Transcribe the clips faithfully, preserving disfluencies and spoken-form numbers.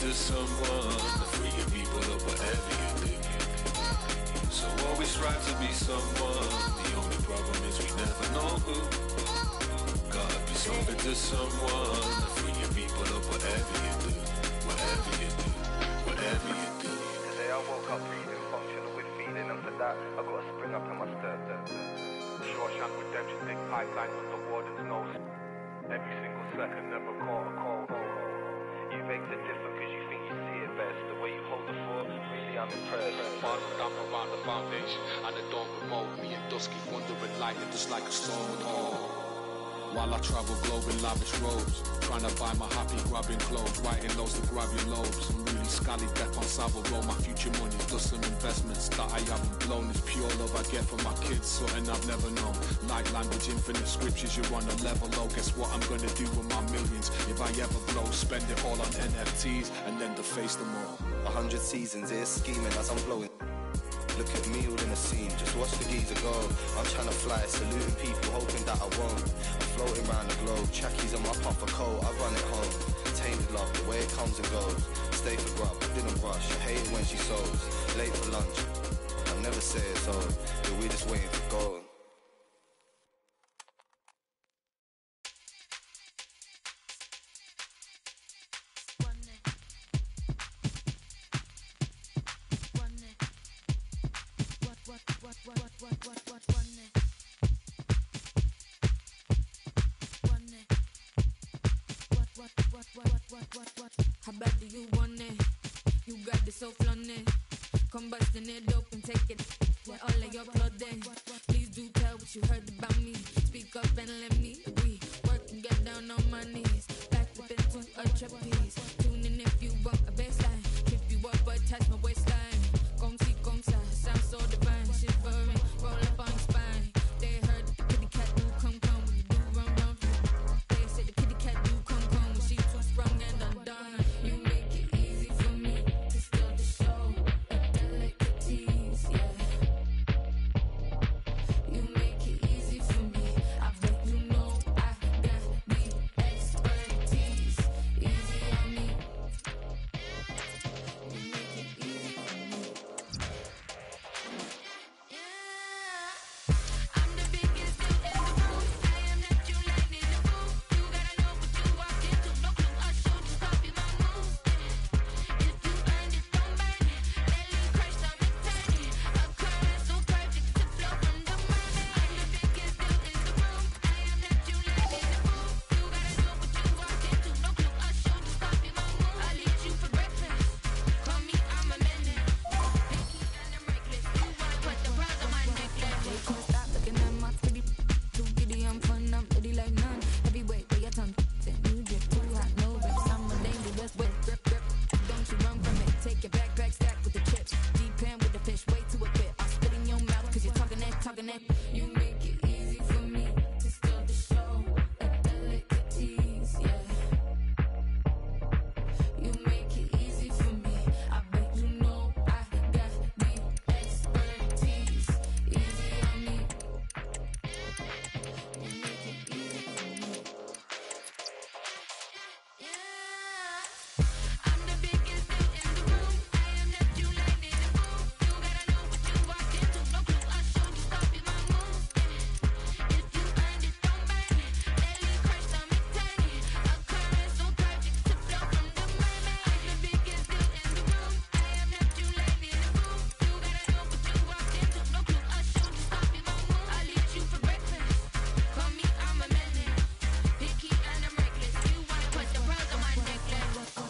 to someone to free your people up whatever you do. So always strive to be someone. The only problem is we never know who. Gotta be something to someone to free your people up whatever you do. Whatever you do, whatever you do. Today I woke up breathing, functional with feeling, and for that I gotta spring up in my step. Shawshank Redemption, big pipeline with the warden's nose. Every single second, never caught a cold. You make it different cause you think you see it best. The way you hold the fort, really I'm impressed. Far down around the foundation, and the dawn remote. Me and Dusky wandering lightning just like a stone home. While I travel globe in lavish robes, trying to buy my happy grabbing clothes, writing loads to grab your lobes. I'm really scally death on Savile Row. My future money's just some investments that I haven't blown. It's pure love I get from my kids, something I've never known. Light language, infinite scriptures, you're on a level low. Guess what I'm gonna do with my millions? If I ever blow, spend it all on N F Ts and then deface them all. A hundred seasons here scheming as I'm blowing. Look at me all in the scene, just watch the geezer go. I'm trying to fly, saluting people, hoping that I won't. I'm floating round the globe, trackies on my puffer coat, I run it home. Tainted love, the way it comes and goes. Stay for grub, I didn't rush, I hate it when she sows. Late for lunch, I never say it's over, but we just waiting for gold. How bad do you want it? You got this so flaunted. Come busting it open, take it with all of your clothing. Please do tell what you heard about me. Speak up and let me. We work and get down on my knees. Back up into a trapeze. Tune in if you want a baseline. Trip you up but touch my waistline. Come see, come sa, sound so divine. Shivering, roll up on your spine. They heard that the kitty cat do come come when you do run run. They say the kitty cat do come come when she too sprung and undone. You make it easy for me to steal the show. A delicatease, yeah. You make it easy for me. I bet you know I got the expertise. Easy on me. You make it easy for me. Yeah. I'm the biggest deal in the room. I am not you lightning the boom. You gotta know what you walked into. No clue, I showed you, copy my moves. If you earned it, don't burn it. Belly crushed, I'll return it. Occurrence so perfect to flow from the mermaid. I'm the biggest deal in the room. I am not you lightning the boom. You gotta know what you walked into. No clue, I showed you, copy my moves. I'll eat you for breakfast. Call me, I'm a menace. Picky and I'm reckless. You wanna put the pearls on my necklace. They can't stop looking at my pretty. Too giddy, I'm fun, I'm ready like none. Heavyweight, where your tongue. Then you drip too hot, no rips. I'm a dangerous whip, grip, grip. Don't you run from it. Take your backpack, stack with the chips. Deep pan with the fish, way to a bit. I'll spit in your mouth, cause you're talking that, talking that. You make it easy for me to steal the show. A delicatease, yeah. You make it easy for me. I bet you know I got the expertise. Easy on me. You make it easy for me. Yeah. I'm the biggest deal in the room. I am not you lightning the boom. You gotta know what you walked into. No clue, I showed you, copy my moves. If you earned it, don't burn it. Belly crushed, I'm eternity. Occurrence so perfect to flow from the mermaid. I'm the biggest deal in the room. I am not you lightning the boom. You gotta know what you walked into. No clue, I showed you, copy my moves. I'll eat you for breakfast. Call me, I'm a menace. Picky and I'm reckless. You wanna put the pearls on my necklace.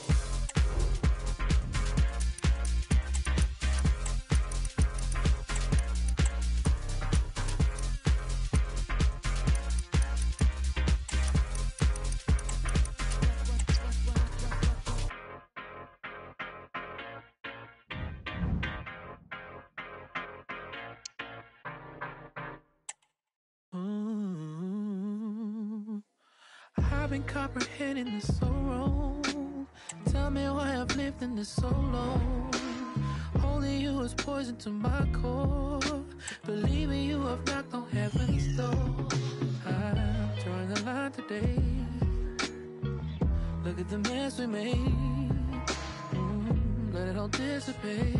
Mm. I've been comprehending this so wrong. Tell me why I've lived in this so long. Holding you is poison to my core. Believing you have knocked on heaven's door. I'm drawing the line today. Look at the mess we made. let it all dissipate.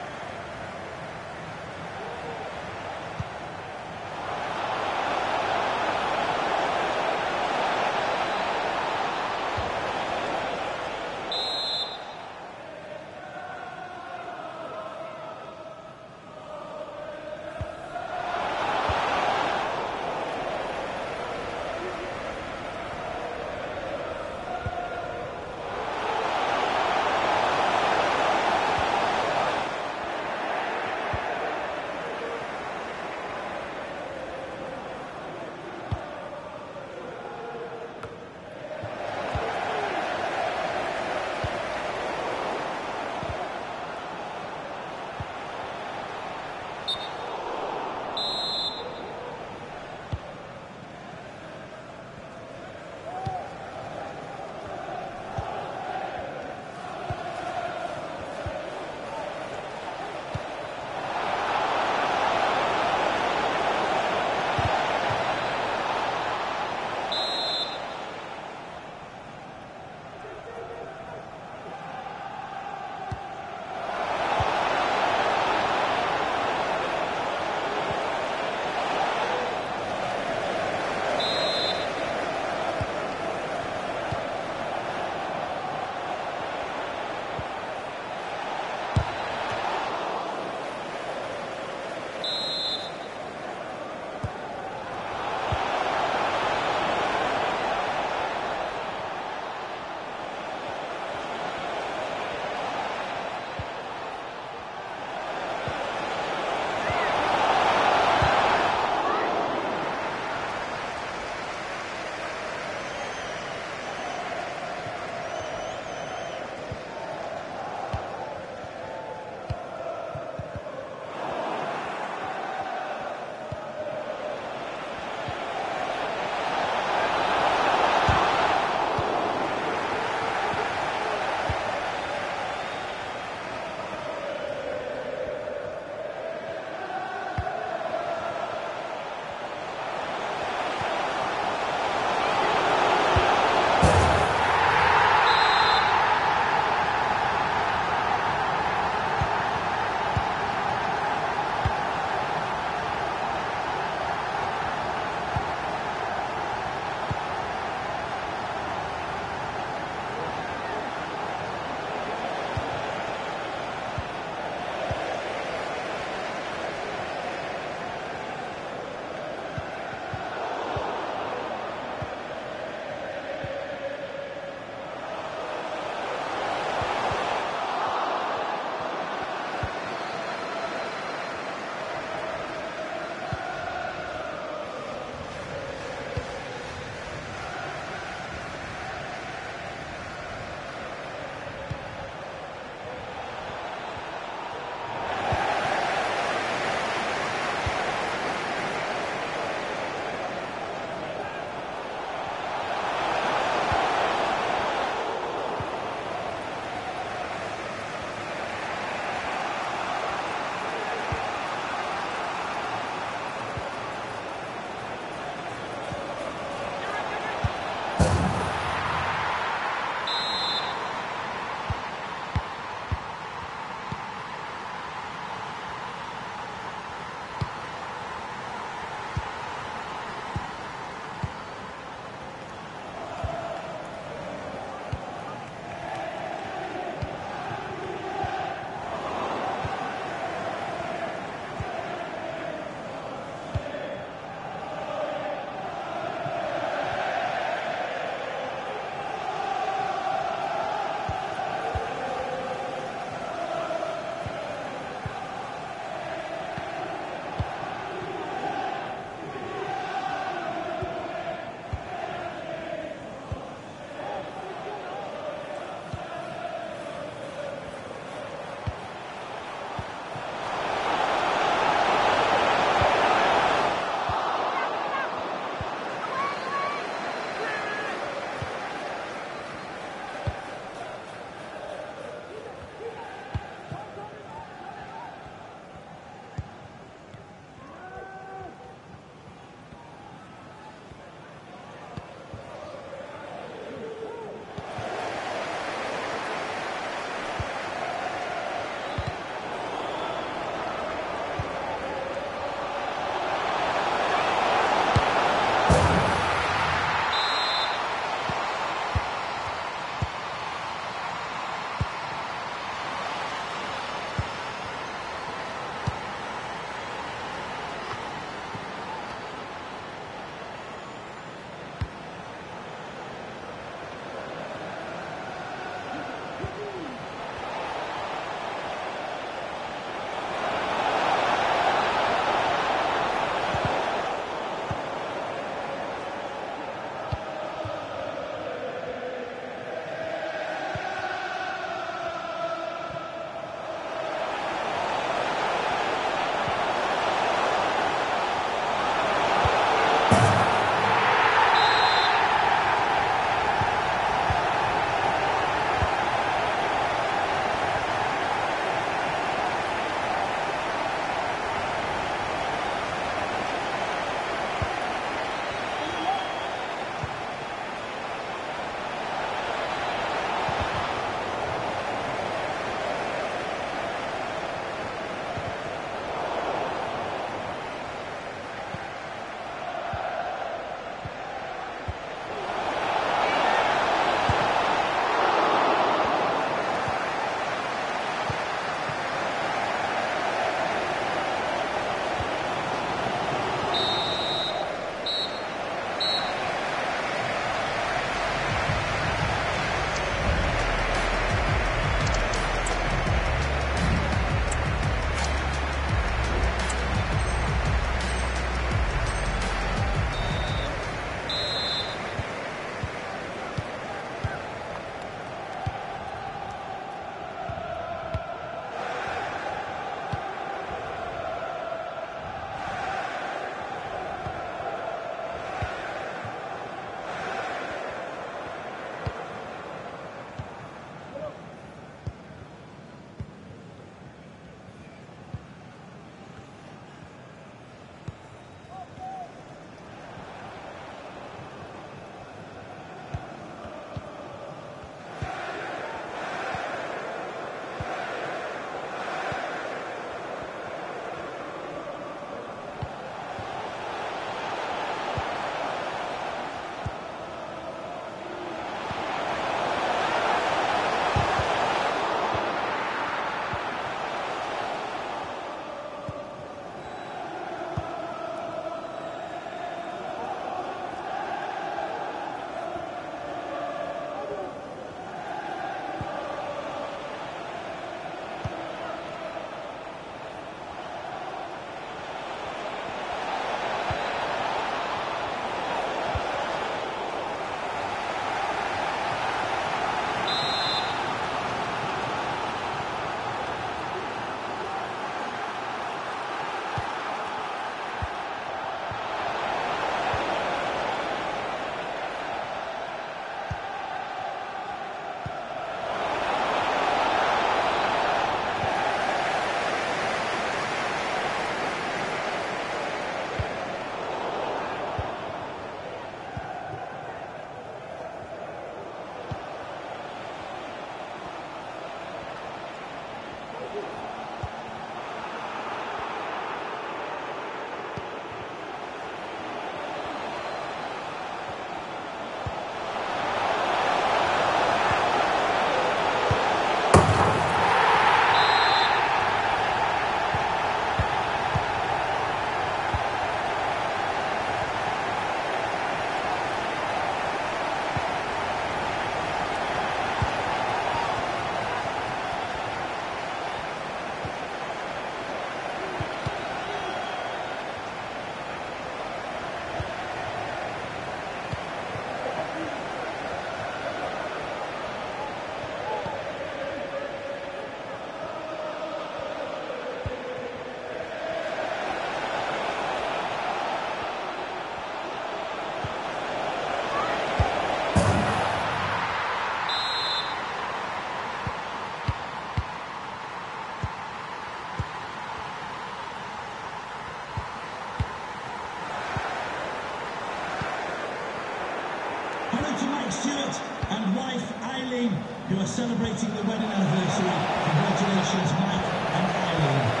to Mike Stewart and wife Eileen, who are celebrating the wedding anniversary. Congratulations, Mike and Eileen.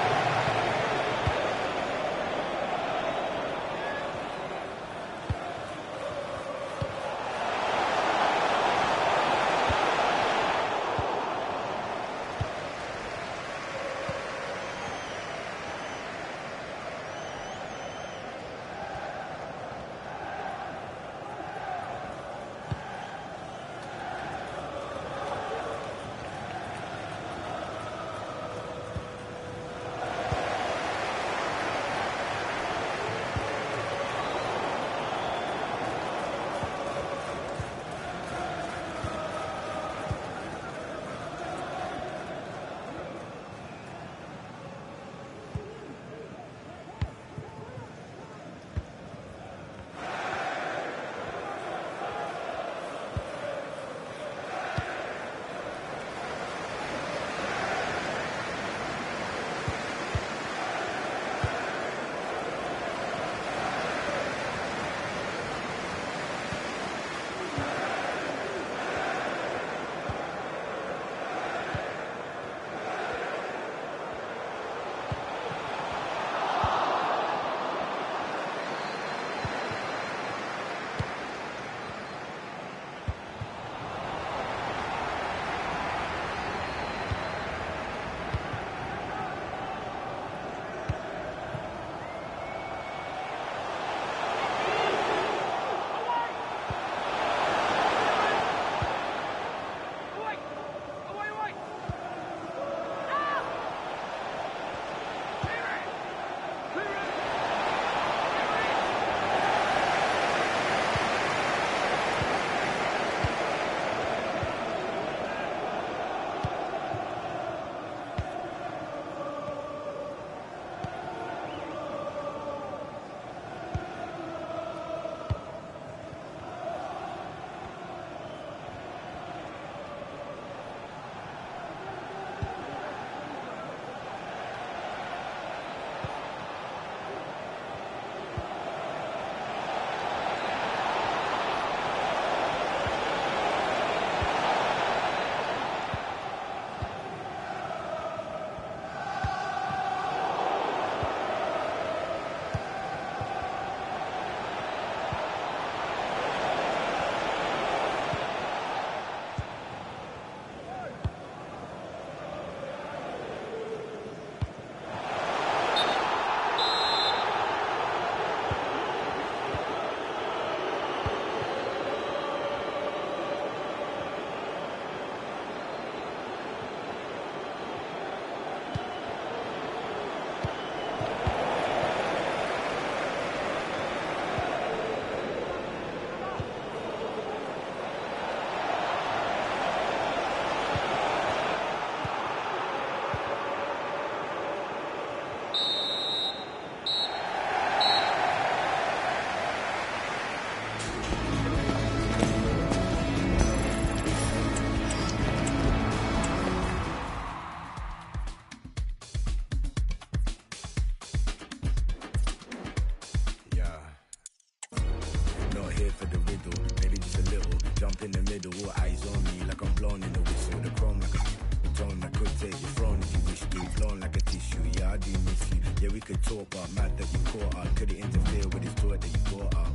Yeah, we could talk, but mad that you caught up. Couldn't interfere with his thought that you brought up.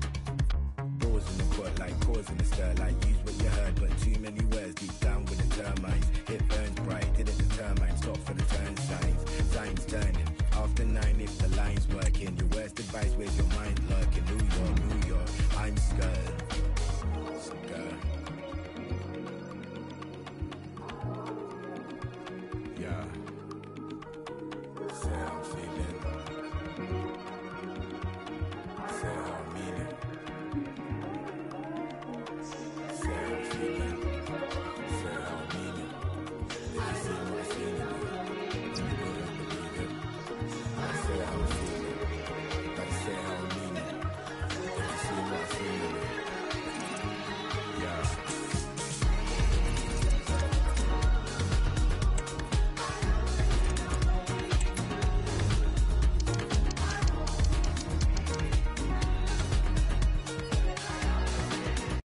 Balls in the court, like cause in the stir, like use what you heard, but too many words deep down with the termites. It burns bright, did it determine, stop for the turn signs. Signs turning, after nine if the line's working. Your worst advice, where's your mind lurking? New York, New York,